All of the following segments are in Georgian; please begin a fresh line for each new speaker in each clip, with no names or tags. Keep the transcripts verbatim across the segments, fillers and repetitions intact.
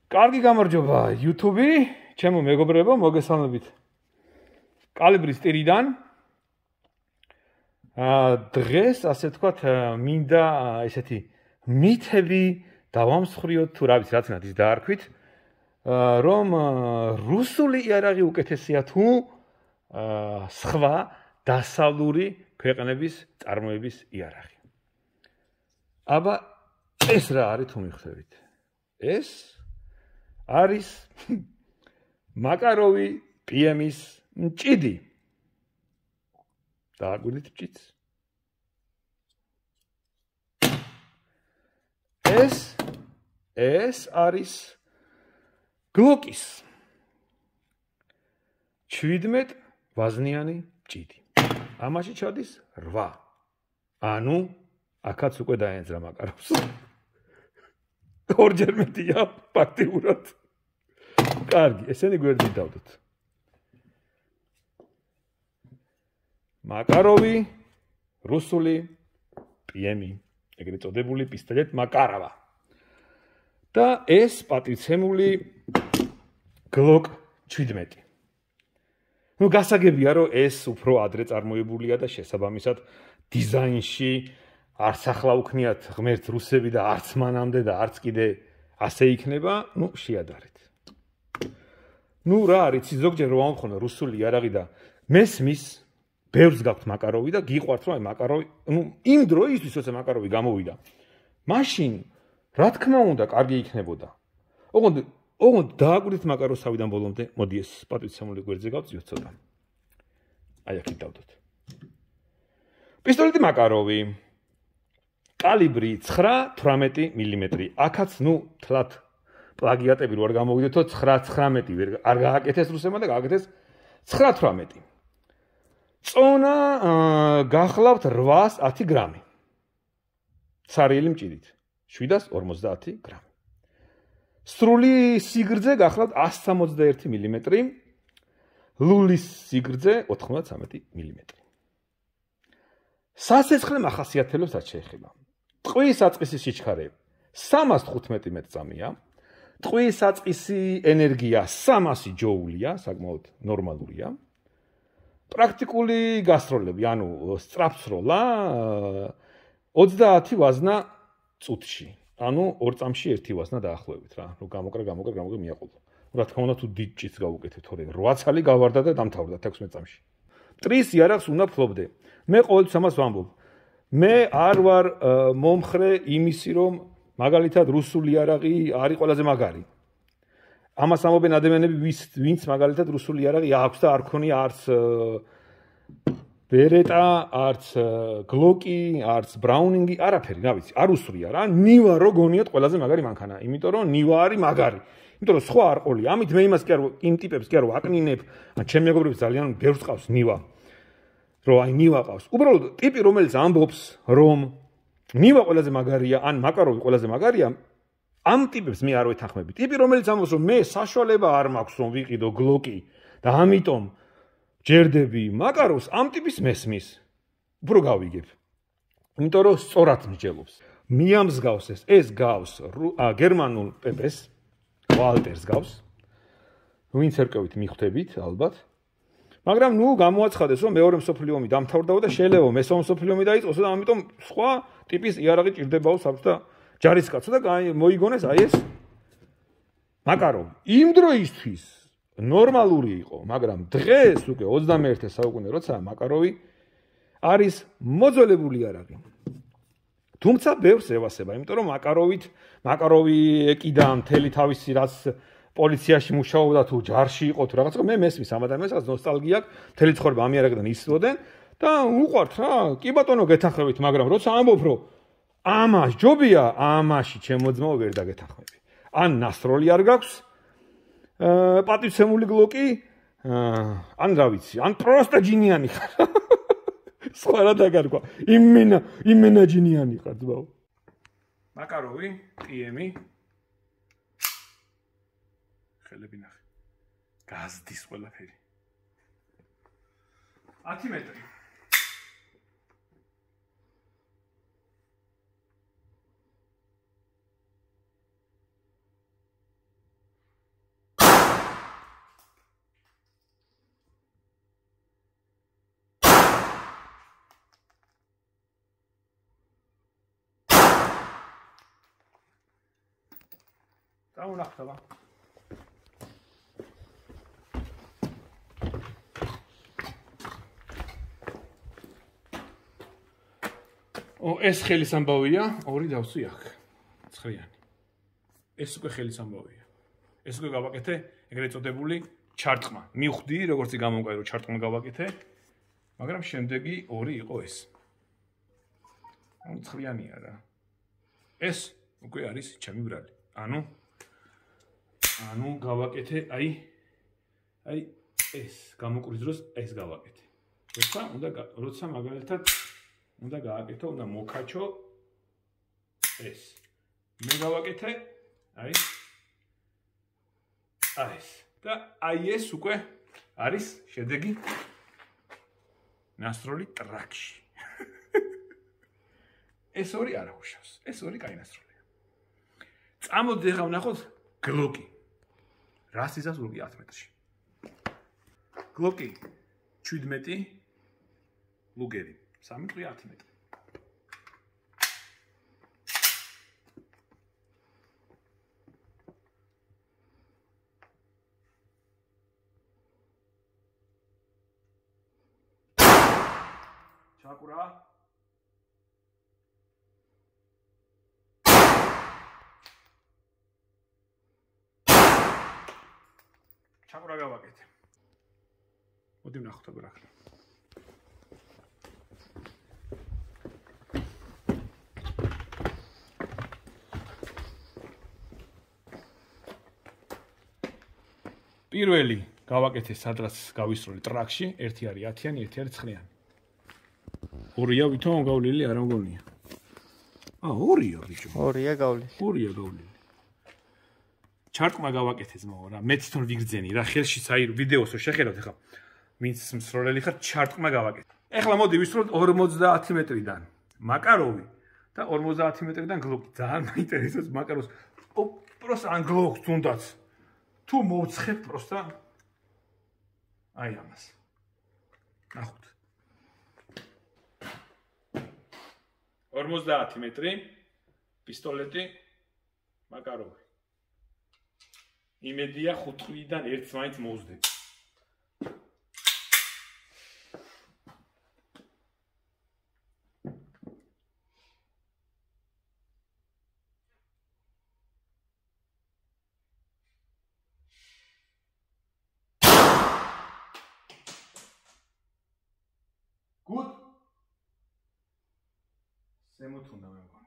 კარგი გამარჯობა YouTube-ი, ჩემო მეგობრებო, მოგესალმებით. კალიბრის ტირიდან. აა დღეს, ასე ვთქვათ, მინდა ესეთი მითები დავამსხვრიოთ თუ რა ვიცი, რაც ნადის დაარქვით, რომ რუსული იარაღი უკეთესია თუ სხვა დასავლური ქვეყნების წარმოების იარაღი. აბა ეს რა არის თუ მიხვდებით? ეს არის მაკაროვი პი ემ-ის მჭიდი. დააგვირდით მჭიდს. ეს ეს არის გლოკის შვიდმეტ ვაზნიანი მჭიდი. ამაში ჩადის რვა. ანუ აქაც უკვე დაენძრა მაკაროვს. ორჯერ მეტია ფაქტიურად. კარგი, ესენი გვერდით დავდოთ. მაკაროვი, რუსული პი ემ-ი, ეგრეთ წოდებული პისტოლეტ მაკარავა. და ეს პატივცემული გლოკ შვიდმეტი. ნუ გასაგებია, რომ ეს უფრო ადრე წარმოებულია და შესაბამისად დიზაინში არც ახლა უქნიათ ღმერთ რუსები და არც მანამდე და არც კიდე ასე იქნება, ნუ შეადარეთ. ნუ რა არის, ზოგჯერ რომ ამხონა რუსული იარაღი და მესმის, ბევრს გაქვთ მაკაროვი და გიყვართ რომ აი მაკაროვი, ნუ იმ დროისთვის როცა მაკაროვი გამოვიდა, მაშინ რა თქმა უნდა კარგი იქნებოდა. ოღონდ ოღონდ დააგვირდით მაკაროვს თავიდან ბოლომდე, მოდი ეს პატივცემული გვერდზე გავწიოთ ცოტა. აი აქ დავდოთ. პისტოლეტი მაკაროვი. კალიბრი ცხრა თვრამეტი მილიმეტრი. აქაც ნუ თლათ პლაგიატები რო არ გამოვიდეთო ცხრა ცხრამეტი ვერ არ გააკეთეს რუსებმა და გააკეთეს ცხრა თვრამეტი. წონა გახლავთ რვაას ათი გრამი. სარიელი მჭიდით შვიდას ორმოცდაათი გრამი. სრული სიგრძე გახლავთ ასი სამოცდაერთი მილიმეტრი. ლულის სიგრძე ოთხმოცდათრამეტი მილიმეტრი. სასეცხრე მახასიათებლებს რაც შეეხება. ტყვის საწყისი სიჩქარე სამას თხუთმეტი მეტრწამია. ტყვის საწყისი ენერგია სამასი ჯოულია, საკმაოდ ნორმალურია. პრაქტიკული გასროლები, ანუ სწრაფსროლა ოცდაათი ვაზნა წუთში. ანუ ორ წამში ერთი ვაზნა დაახლოებით რა. ნუ გამოკრა, გამოკრა, გამოკრა მიაყოლო. რა თქმა უნდა თუ დიდ ჭიც გავუკეთეთ, თორე რვა ცალი გავარდა და დამთავრდა ექვსმეტ წამში. მტრის იარაღს უნდა ფლობდე. მე ყოველთვის ამას ვამბობ. მე არ ვარ მომხრე იმისი, რომ მაგალითად რუსული იარაღი არის ყველაზე მაგარი. ამას ამობენ ადამიანები, ვინც მაგალითად რუსული იარაღი აქვს და არ ქონია არც ბერეტა, არც გლოკი, არც ბრაუნინგი, არაფერი, რა ვიცი, არ უსვრია რა. ნივა რო გონიათ ყველაზე მაგარი მანქანა, იმიტომ რომ ნივა არის მაგარი. იმიტომ რომ სხვა არ ყოლია. ამით მე იმას კი არ იმ ტიპებს კი არ ვაკნინებ, ან ჩემ მეგობრებს ძალიან ბევრს ყავს ნივა. რომ აი ნივა ყავს. უბრალოდ ტიპი რომელიც ამბობს, რომ ნივა ყველაზე მაგარია, ან მაკაროვი ყველაზე მაგარია, ამ ტიპებს მე არ ვეთანხმები. ტიპი რომელიც ამბობს, რომ მე საშუალება არ მაქვს რომ ვიყიდო გლოკი და ამიტომ ჯერდები მაკაროვს, ამ ტიპის მესმის. უფრო გავიგებ. იმიტომ რომ სწორად მსჯელობს. მიამსგავსეს, ეს გავს გერმანულ პეპეს, ვალტერს გავს. ვინც ერკევით მიხვდებით ალბათ. მაგრამ ნუ გამოაცხადეს რომ მეორე მსოფლიო ომი დამთავრდაო და შეიძლება მესამე მსოფლიო ომი დაიწყოს და ამიტომ სხვა ტიპის იარაღი ჭირდებაო საერთოდ და ჯარისკაცო და მოიგონეს აი ეს მაკაროვი. იმ დროისთვის ნორმალური იყო, მაგრამ დღეს უკვე ოცდამეერთე საუკუნე როცა მაკაროვი არის მოძველებული იარაღი. თუმცა ბევრს ევასება, იმიტომ რომ მაკაროვით მაკაროვი ეკიდა მთელი თავისი რაც პოლიციაში მუშაობდა თუ ჯარში იყო თუ რაღაცა მე მესმის ამ ადამიანს რაც ნოსტალგია აქვს მთელი ცხოვრება ამ იარაღიდან ისწრებდნენ და უყვართ რა კი ბატონო გეთანხმებით მაგრამ როცა ამბობ რომ ამას ჯობია ამაში ჩემო ძმაო ვერ დაგეთანხმები ან ნასროლი არ გაქვს პატივცემული გლოკი ან რა ვიცი ან პროსტა ჯინიანი ხარ სხვა რა დაგარქვა იმენა იმენა ჯინიანი ხარ ძმაო მაკაროვი პი ემ-ი ხელები ნახე. გაზდის ყველაფერი. ათი მეტრი. დაუნახტება. ო, ეს ხელის ამბავია, ორი დავსვი აქ. ცხრიანი. ეს უკვე ხელის ამბავია. ეს უკვე გავაკეთე, ეგრეთ წოდებული ჩარტყმა. მივხვდი, როგორც გამომყარე, რომ ჩარტყმა გავაკეთე, მაგრამ შემდეგი ორი იყო ეს. ანუ ცხრიანია რა. ეს უკვე არის ჩემი ბრალი. ანუ ანუ გავაკეთე, აი აი ეს გამოკვრის დროს ეს გავაკეთე. როცა უნდა როცა მაგალითად უნდა გააკეთო, უნდა მოკაჩო ეს. მე გავაკეთე, აი აი ეს. და აი ეს უკვე არის შედეგი ნასროლი ტრაქში. ეს ორი არ აღუშავს. ეს ორი კაი ნასროლია. წამოდი ახლა ვნახოთ გლოკი. რას იზავს გლოკი ათი მეტრში? გლოკი შვიდმეტი ლუგერი. სამი ტყვია ათი მეტრი. ჩაკურა ჩაკურა გავაკეთე. მოდი ვნახოთ აგერ ახლა. პირველი გავაკეთე სადღაც გავისროლე ტრაქში, ერთი არის ათიანი, ერთი არის ცხრიანი. ორია ვითომ გავლილი არ მგონია. აა, ორია ბიჭო.
ორია გავლილი.
ორია გავლილი. ჩარტყმა გავაკეთე ძმაო რა, მეც თვითონ ვიგრძენი რა, ხელში საირო ვიდეოსო შეხედავთ ახლა. ვინც მსროლელი ხარ, ჩარტყმა გავაკეთე. ეხლა მოდი ვისროლოთ ორმოცდაათი მეტრიდან. მაკაროვი და ორმოცდაათი მეტრიდან გლოკი. ძალიან მაინტერესებს მაკაროს. პროსტა ან გლოკს თუნდაც. თუ მოვცხებ პროსტა აი ამას. ნახოთ. ორმოცდაათი მეტრი პისტოლეტი მაკაროვი. იმედია ხუთიდან ერთს მაინც მოვსდები. Gut. ზემოთუნდა მე მგონი.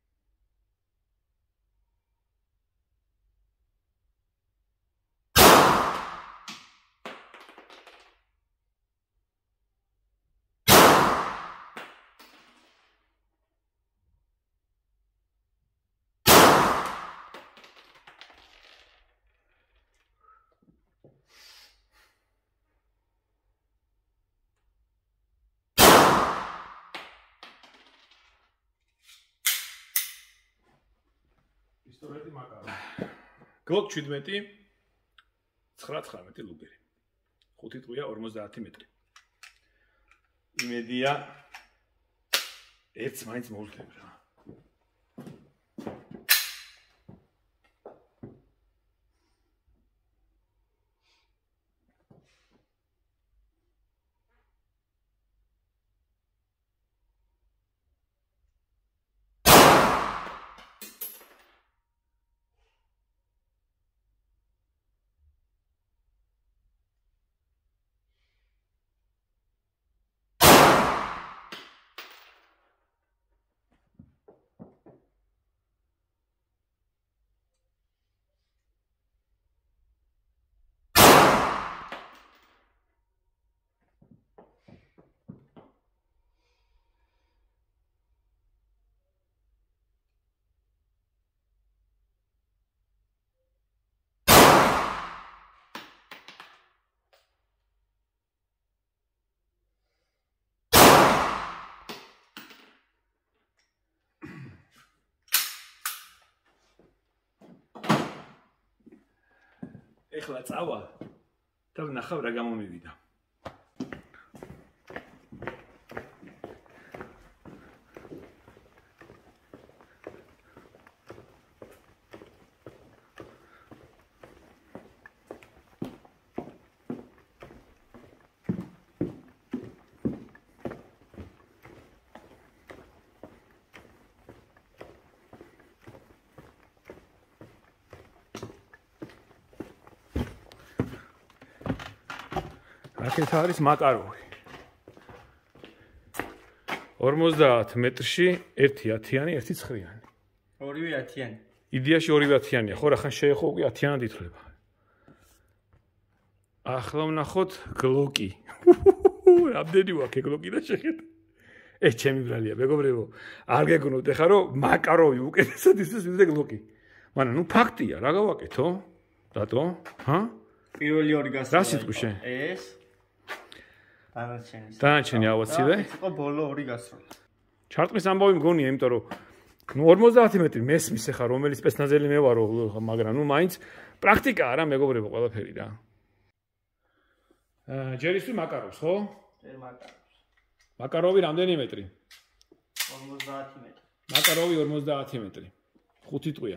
პისტოლეტი მაკარო. გლოკ შვიდმეტი ცხრა ცხრამეტი ლუგერი. ხუთი ტყვია ორმოცდაათი მეტრი. იმედია ერთს მაინც მოვსდები რა. ეხლა წავალ და ვნახავ რა გამომივიდა. აქეთ არის მაკაროვი. ორმოცდაათ მეტრში ერთი ათიანი, ერთი ცხრიანი.
ორივე ათიანი.
იდეაში ორივე ათიანია, ხო, რახან შეეხო უკვე ათიანად ითვლება. ახლა ვნახოთ გლოკი. რამდენი ვაქ გლოკი და შეხედა. ეს ჩემი ბრალია, მეგობრებო. არ გეგონოთ ეხლა რომ მაკაროვი უკეთესად ისეს ვიდრე გლოკი. მაგრამ ნუ ფაქტია, რა გავაკეთო? რატო? ჰა?
პირველი ორი გასულა.
რა სიტყვი შენ?
ეს დანარჩენი.
დანარჩენი ავაცილე.
ეს იყო ბოლო ორი გასულა.
ჩარტყმის ამბავი მგონია, იმიტომ რომ ნუ ორმოცდაათი მეტრი მესმის ეხა რომელიც სპეცნაზელი მე ვარო, მაგრამ ნუ მაინც პრაქტიკაა რა მეგობრებო ყველაფერი რა. აა ჯერ ისე მაკაროვს, ხო?
ჯერ მაკაროვს.
მაკაროვი რამდენი მეტრი?
ორმოცდაათი მეტრი.
მაკაროვი ორმოცდაათი მეტრი. ხუთი ტყვია.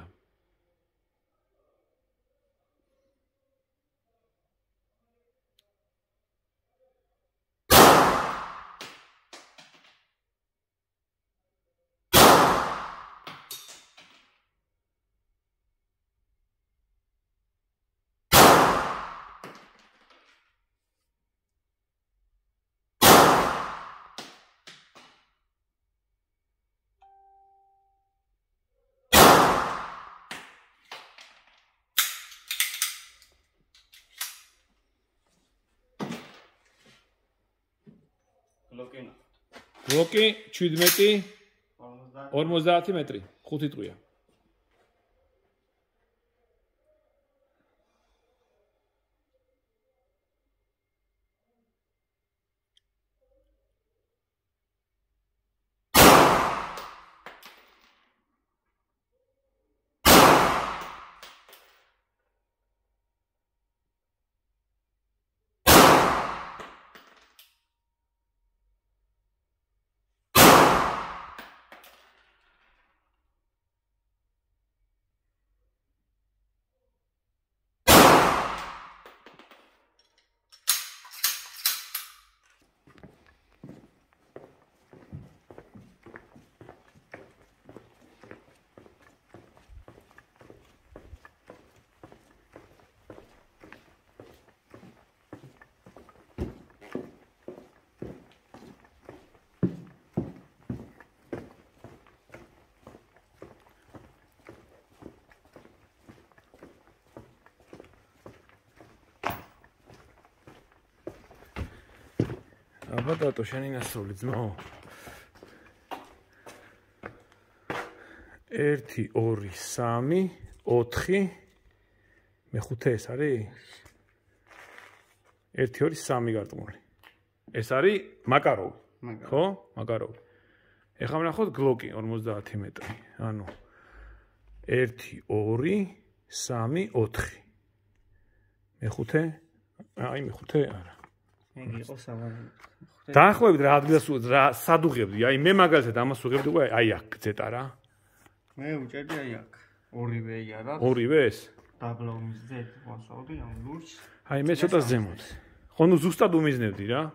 გლოკი.
გლოკი შვიდმეტი ორმოცდაათი მეტრი, ხუთი ტყვია. აბა დატო შენი ნასროლი ძმაო. ერთი, ორი, სამი, ოთხი, მეხუთე ეს არის? ერთი, ორი, სამი გარტყმული. ეს არის მაკაროვი. ხო? მაკაროვი. ეხლა ვნახოთ გლოკი ორმოცდაათი მეტრი. ანუ ერთი, ორი, სამი, ოთხი. მეხუთე? აი მეხუთე არა.
მე იყო სამი.
დაახლოებით რა ადგილას რა სადუღებდი, აი მე მაგალითად ამას უღებდი უკვე აი აქ გძეტა რა.
მე უჭერდი აი აქ. ორივეია რა.
ორივე ეს?
დაბლა უმიზნებ, ვასაუბრდი ამ ლურჯს.
აი მე ცოტა ზემოთ. ხო ნუ ზუსტად უმიზნებდი რა.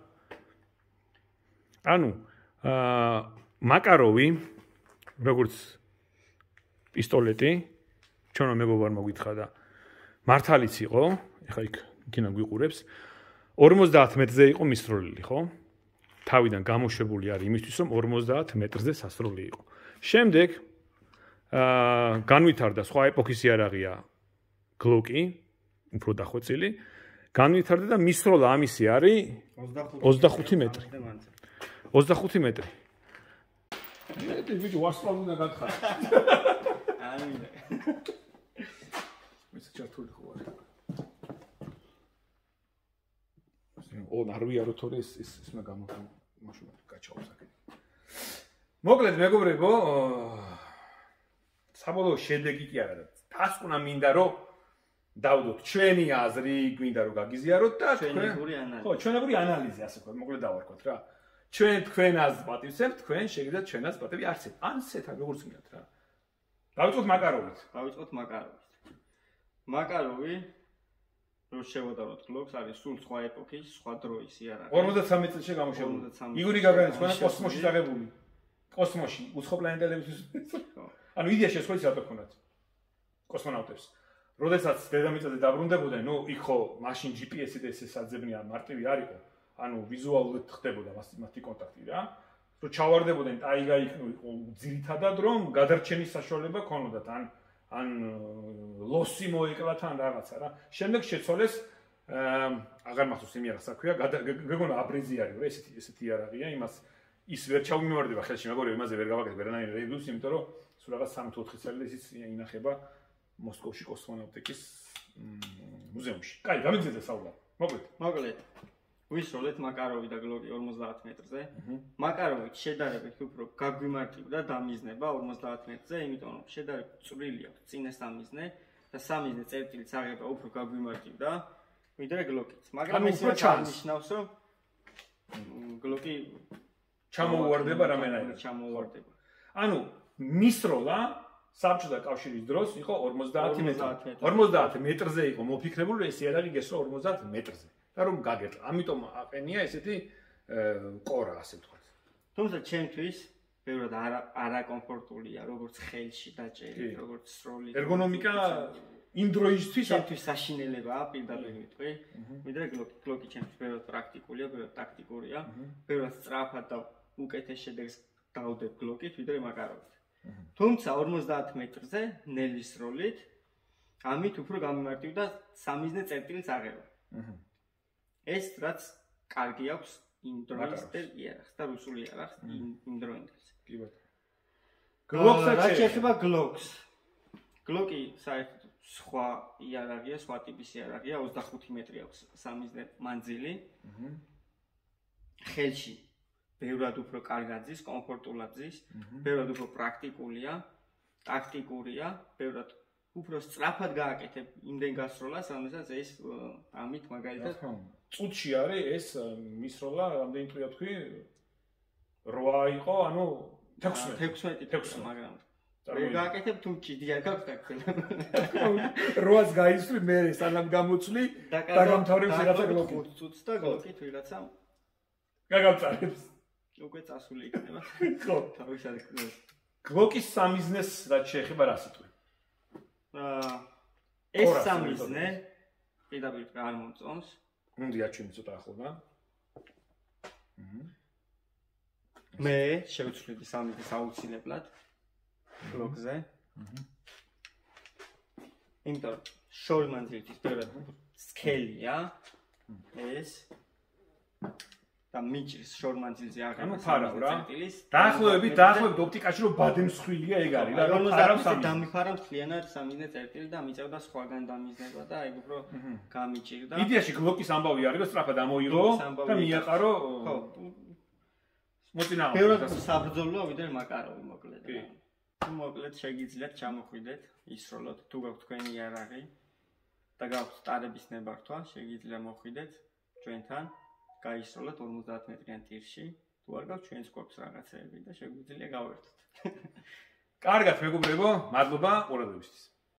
ანუ აა მაკაროვი როგორც პისტოლეტი, ჩვენო მეგობარმა გითხრა და მართალიც იყო, ეხა იქ იქიდან გვიყურებს. ორმოცდაათ მეტრზე იყო მისროლილი, ხო? თავიდან გამოშვებული არის იმისთვის, რომ ორმოცდაათ მეტრზე სასროლი იყო. შემდეგ აა განვითარდა სხვა ეპოქის იარაღია გლოკი, უფრო დახვეწილი. განვითარდა და მისროლა ამისი არის ოცდახუთი მეტრი. ოცდახუთი მეტრი. მე ვიჯი ვასწავლი და გახარ.
ამინე.
მე საჭართული ხო ვარ. ო ნარვიარო თორე ეს ეს ეს მე გამო მაშინ გაჩაობს აქ. მოკლედ მეგობრებო, საბოლოო შედეგი კი არა და დასკვნა მინდა რომ დავდოთ ჩვენი აზრი, გვინდა რომ გაგიზიაროთ და
ჩვენებური ანალიზი.
ხო, ჩვენებური ანალიზი ასე ვქოთ, მოკლედ დავარქოთ რა. ჩვენ თქვენ აზრს პატივცემთ, თქვენ შეგიძლიათ ჩვენ აზრს პატივი არცეთ. ანცეთა როგორც გინდათ რა. დავიწყოთ მაკაროვით.
დავიწყოთ მაკაროვით. მაკაროვი რო შევადაროთ გლოკს არის სულ სხვა ეპოქის, სხვა დროის იარაღი.
ორმოცდათრამეტ წელში გამოშვებული. იგორი გაგრანის ყველა კოსმოსში დაღებული. კოსმოსში, უცხოპლანეტელებისთვის. ანუ იდეაში ეს ხო ის რატო ქონდათ? კოსმონავტებს. როდესაც დედამიწაზე დაბრუნდებოდნენ, ნუ იქ ხო მაშინ ჯი პი ესი-ით ესე საძებნია მარტივი არ იყო. ანუ ვიზუალურად ხდებოდა მათი კონტაქტი რა. რომ ჩავარდებოდნენ ტაიგა იქ ნუ იყო ძირითადად რომ გადარჩენის საშუალება ქონოდათ ან ან ლოსი მოეკლათ ან რაღაცა რა. შემდეგ შეცვალეს აღარ მახსოვს იმი რა საქმეა, გეგონა აბრიზიარი რა, ესეთი ესეთი იარაღია, იმას ის ვერ ჩავიმოვარდება ხელში, მაგრამ იმაზე ვერ გავაკეთებ ვერანაირ რედუს, იმიტომ რომ სულ რაღაც სამი თუ ოთხი წელი ისიც ინახება მოსკოვში კოსმონავტიკის მუზეუმში. კაი, გამიგზავნე საუბარი. მოკლედ.
მოკლედ. ვისროლეთ მაკაროვი და გლოკი ორმოცდაათ მეტრზე. მაკაროვი შედარებით უფრო გაგვიმარტივდა დამიზნება ორმოცდაათ მეტრზე, იმიტომ რომ შედარებით წვრილი აქვს წინას დამიზნე და სამიზნე წერტილიც აღება უფრო გაგვიმარტივდა, ვიდრე გლოკიც. მაგრამ ეს ნიშნავს, რომ გლოკი
ჩამოუვარდება რამენაირად.
ჩამოუვარდება.
ანუ მისროლა საბჭოთა კავშირის დროს იყო ორმოცდაათი მეტრი. ორმოცდაათი მეტრზე იყო მოფიქრებული, ეს იარაღი გესვა ორმოცდაათ მეტრზე. და რომ გაგეტყვა. ამიტომ აყენია ესეთი ყორა, ასე ვთქვათ.
თუმცა ჩემთვის ბევრად არაკომფორტულია, როგორც ხელში დაჭერილი, როგორც სროლი.
ერგონომიკა იმ დროისთვის
ჩემთვის საშინელებაა, პირდაპირ ვიტყვი. ვიდრე გლოკი, გლოკი ჩემთვის ბევრად პრაქტიკულია, ბევრად ტაქტიკურია, ბევრად სწრაფად და უკეთეს შედეგს დავდებ გლოკით, ვიდრე მაკაროვით. თუმცა ორმოცდაათ მეტრზე ნელის სროლით ამით უფრო გამიმარტივდა სამიზნე წერტილის აღება. ეს რაც კარგი აქვს ინდროინდელ იარაღს და რუსულ იარაღს ინდროინდელს.
კი ბატონო.
გლოკსაც შეეხება გლოკს. გლოკი საერთოდ სხვა იარაღია, სხვა ტიპის იარაღია, ოცდახუთი მეტრი აქვს სამიზნე მანძილი. ხელში ბევრად უფრო კარგად ზის, კომფორტულად ზის, ბევრად უფრო პრაქტიკულია, ტაქტიკურია, ბევრად უფრო სწრაფად გააკეთებ იმდენ გასროლას, რამესაც ეს ამით მაგალითად
წუთში არის ეს მისროლა, რამდენი წუთია თქვი? რვა იყო, ანუ
თექვსმეტი თექვსმეტი, მაგრამ ვერ გააკეთებ თუ ჭიდი არ გაქვს ტაქტიკა.
რვას გაისვრი მე სანამ გამოცვლი და გამთავრებს რაღაცა გლოკი.
ხუთ წუთს და გლოკით ვიღაცა
გაგავწარებს.
უკვე წასული იქნება.
ხო,
თავისად
გლოკის სამიზნეს რაც შეეხება რა სიტყვი?
აა ეს სამიზნე პირდაპირ არ მომწონს.
უნდა აჩვენო ცოტა ახლა.
მე შევცვლიდი სამიზნეს აუცილებლად გლოკზე. იმიტომ შორი მანძილით პირდაპირ სკელია ეს და მიჭრის შორმანძილზე აღება
წერტილის. დაახლოებით, დაახლოებით ოპტიკაში რომ ბადემსხვრილია ეგ არის რა, რომ ფარავ სამიზნე.
დამიფარავ მთლიანად სამიზნე წერტილი და მიწევდა სხვაგან დამიზნება და ეგ უფრო გამიჭირდა.
იდეაში გლოკის ამბავი არის, რომ სწრაფად ამოიღო და მიაყარო.
ხო.
მოწინააღმდეგე.
ბევრად საბრძოლოა ვიდრე მაკაროვი მოკლედ. თუ მოკლედ შეგიძლიათ ჩამოხვიდეთ, ისროლოთ თუ გაქვთ თქვენი იარაღი და გაქვთ ტარების ნებართვა, შეგიძლიათ მოხვიდეთ ჩვენთან. გაისროლოთ ორმოცდაათ მეტრიან ტირში, თუ არ გაქვთ ჩვენს გვაქვს რაღაცეები და შეგვიძლია გავერთოთ.
კარგად მეგობრებო, მადლობა ყურადღებისთვის.